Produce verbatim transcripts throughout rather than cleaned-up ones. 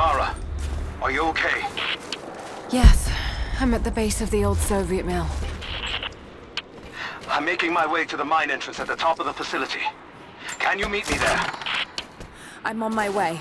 Lara, are you okay? Yes, I'm at the base of the old Soviet mill. I'm making my way to the mine entrance at the top of the facility. Can you meet me there? I'm on my way.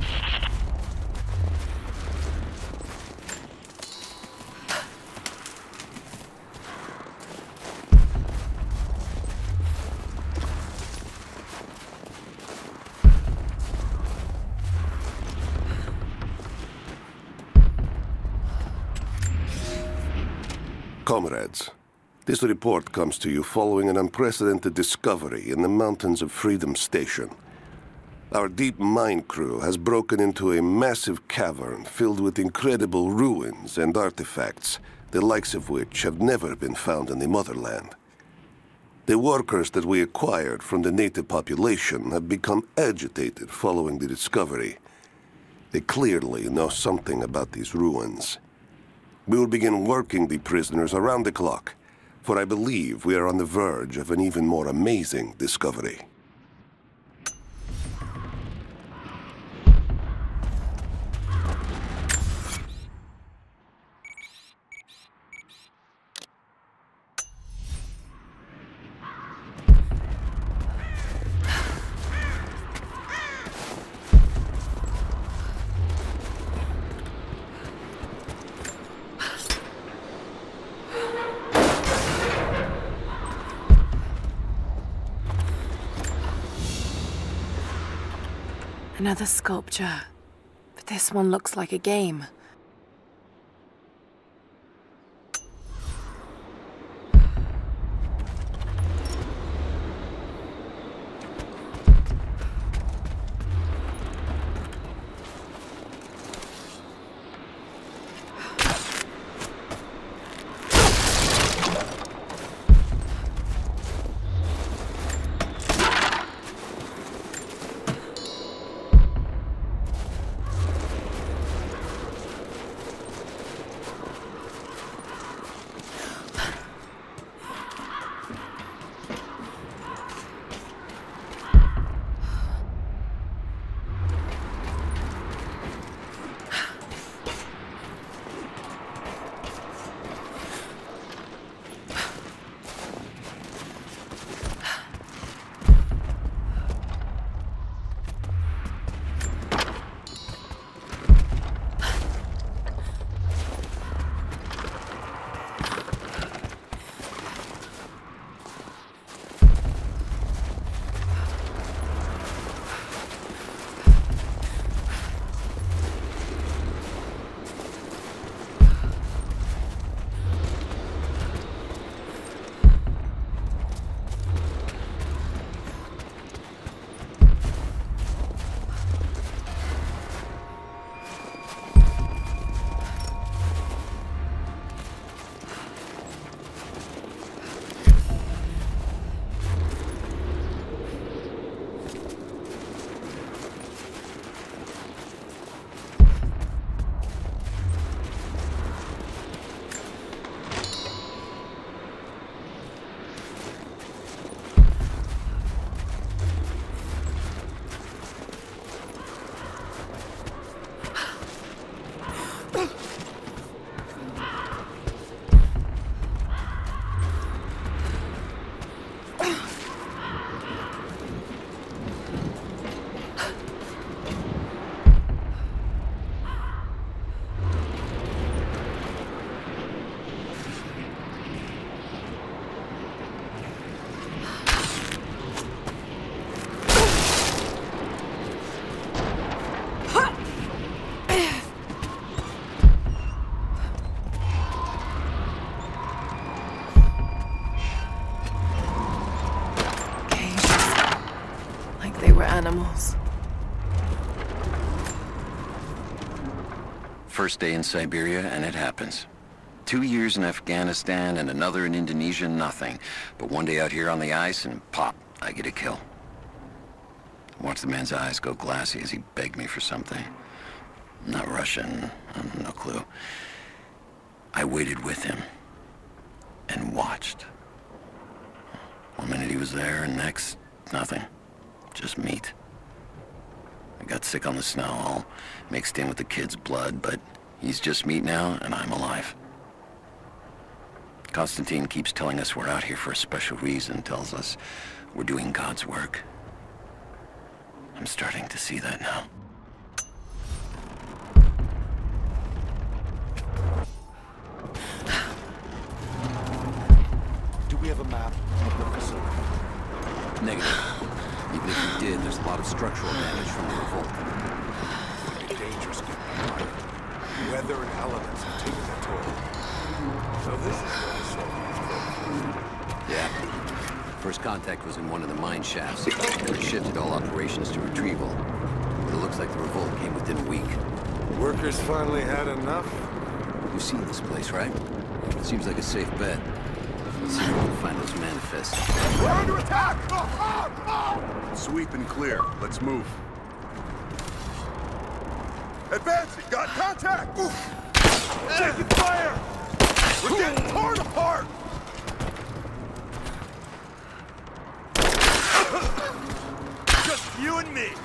Comrades, this report comes to you following an unprecedented discovery in the mountains of Freedom Station. Our deep mine crew has broken into a massive cavern filled with incredible ruins and artifacts, the likes of which have never been found in the motherland. The workers that we acquired from the native population have become agitated following the discovery. They clearly know something about these ruins. We will begin working the prisoners around the clock, for I believe we are on the verge of an even more amazing discovery. Another sculpture, but this one looks like a game. Animals. First day in Siberia, and it happens. Two years in Afghanistan and another in Indonesia, nothing. But one day out here on the ice, and pop, I get a kill. Watch the man's eyes go glassy as he begged me for something. Not Russian, no clue. I waited with him and watched. One minute he was there, and next, nothing. Just meat. I I got sick on the snow, all mixed in with the kid's blood, but he's just meat now, and I'm alive. Constantine keeps telling us we're out here for a special reason, tells us we're doing God's work. I'm starting to see that now. Do we have a map of the facility? Negative. Even if we did, there's a lot of structural damage from the revolt. It'd be dangerous getting fire. Weather and elements have taken their toll. So this is where the Soviets broke. Yeah. First contact was in one of the mine shafts. We shifted all operations to retrieval. But it looks like the revolt came within a week. Workers finally had enough? You've seen this place, right? Seems like a safe bet. Let's see if we can find those manifests. We're under attack! Oh, oh, oh! Sweep and clear. Let's move. Advancing! Got contact! Taking fire! We're getting torn apart! Just you and me!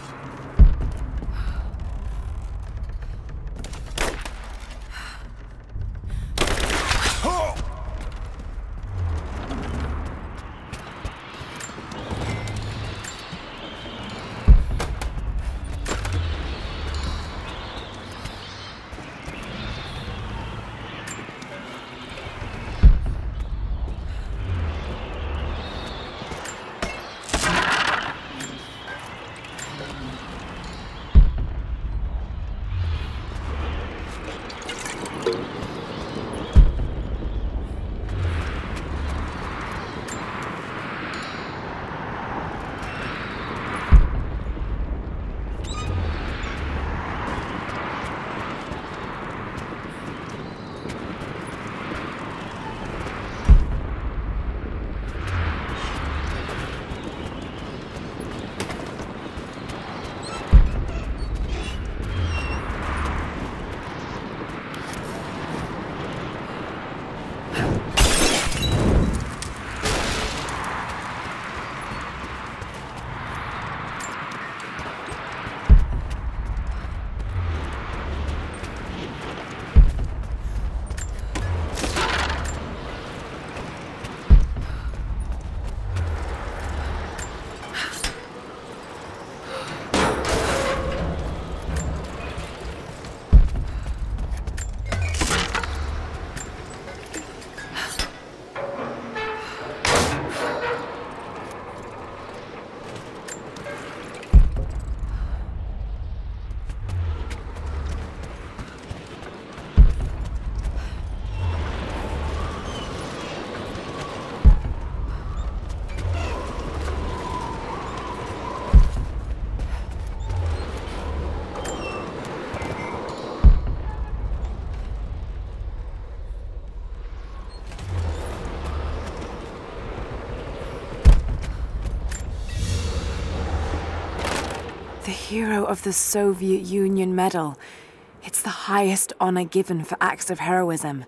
The hero of the Soviet Union Medal. It's the highest honor given for acts of heroism.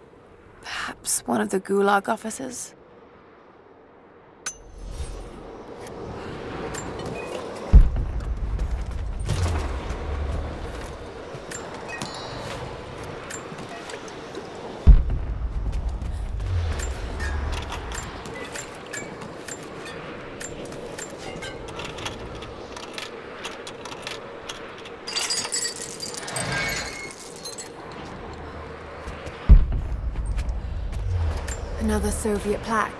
Perhaps one of the Gulag officers? Another Soviet plaque.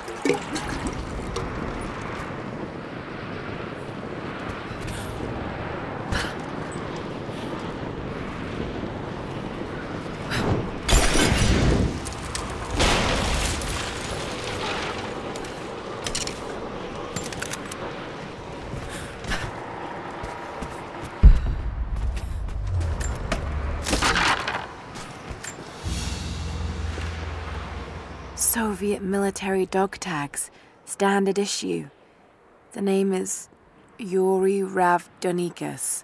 Soviet military dog tags, standard issue. The name is Yuri Ravdonikas.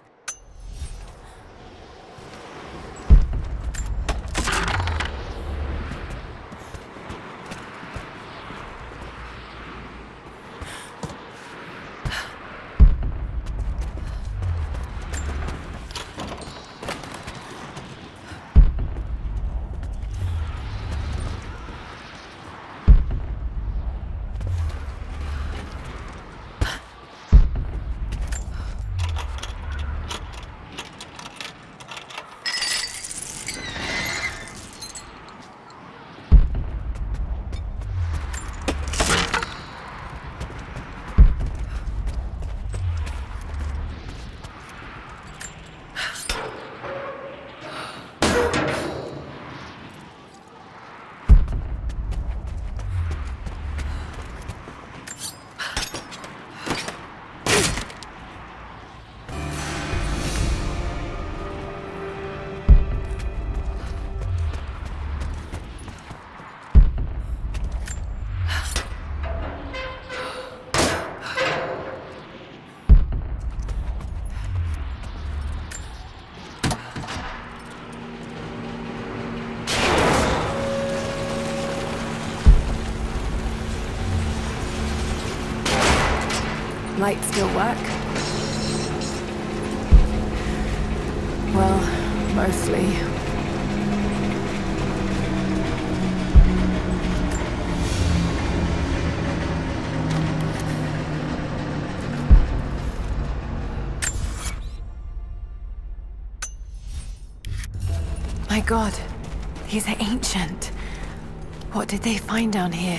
Lights still work? Well, mostly. My God, these are ancient. What did they find down here?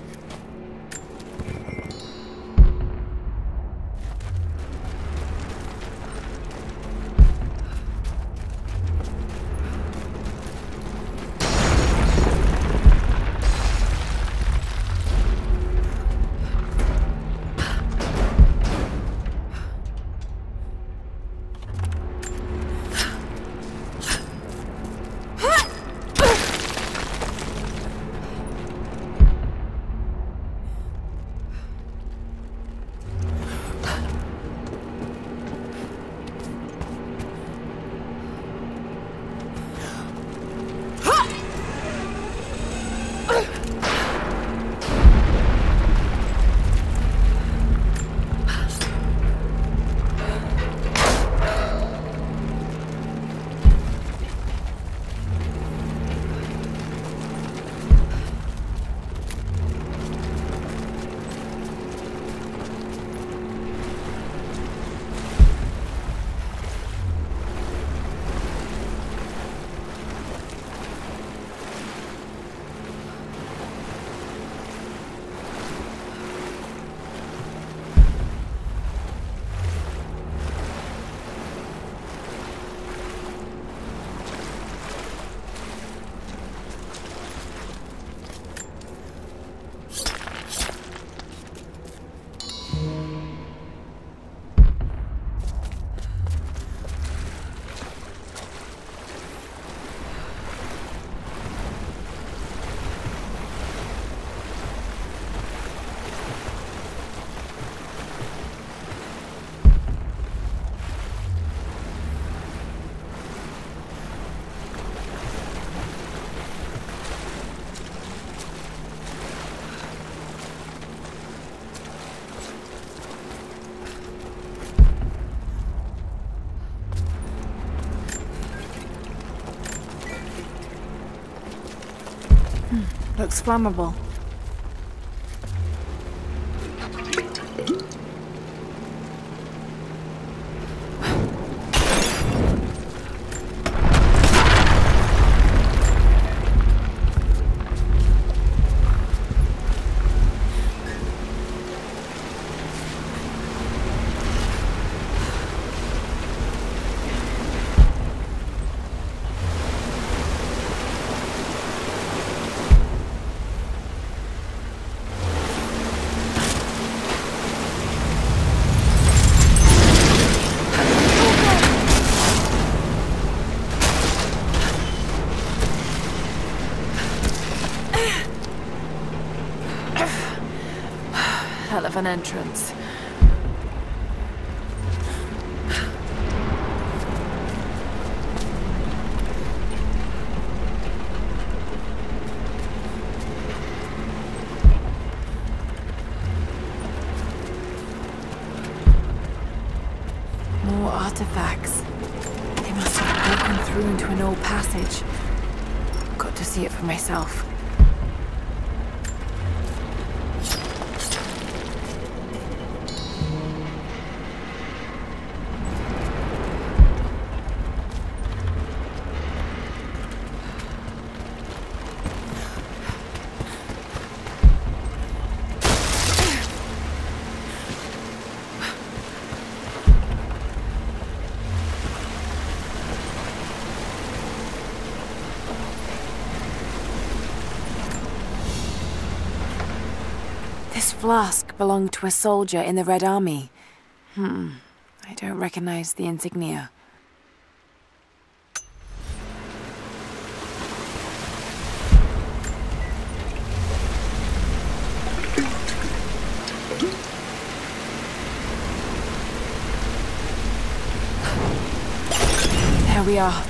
Looks flammable. hell of an entrance. More artifacts. They must have broken through into an old passage. Got to see it for myself. This flask belonged to a soldier in the Red Army. Hmm, I don't recognize the insignia. There we are.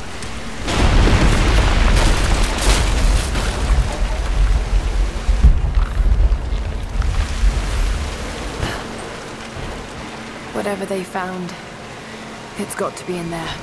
Whatever they found, it's got to be in there.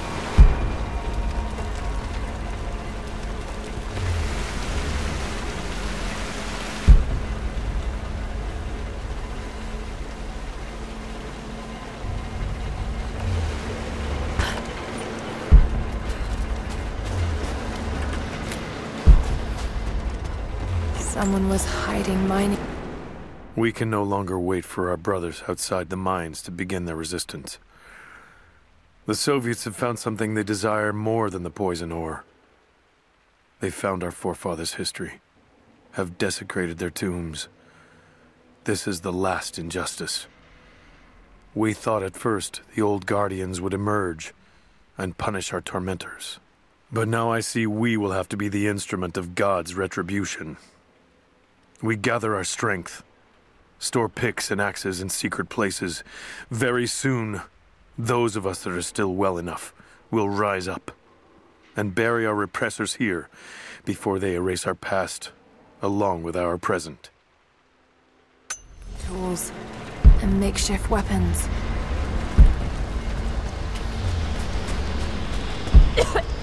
Someone was hiding mining. We can no longer wait for our brothers outside the mines to begin their resistance. The Soviets have found something they desire more than the poison ore. They've found our forefathers' history, have desecrated their tombs. This is the last injustice. We thought at first the old guardians would emerge and punish our tormentors. But now I see we will have to be the instrument of God's retribution. We gather our strength, store picks and axes in secret places. Very soon, those of us that are still well enough will rise up and bury our repressors here before they erase our past along with our present. Tools and makeshift weapons.